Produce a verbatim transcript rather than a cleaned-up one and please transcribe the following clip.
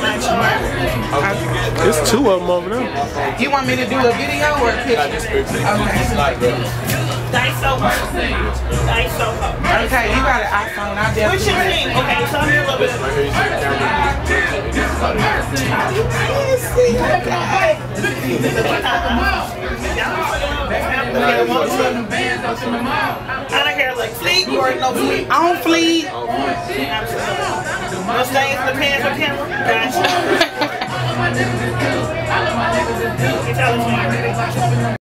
There's two of them over there. You want me to do a video or a picture? Okay. Dice Soho. Dice Soho. Okay, you got an iPhone. I definitely. What's your name? Okay, tell me a little bit. I don't care, like fleet or no fleet. I don't fleet. No stains in the pants or camera. Gotcha.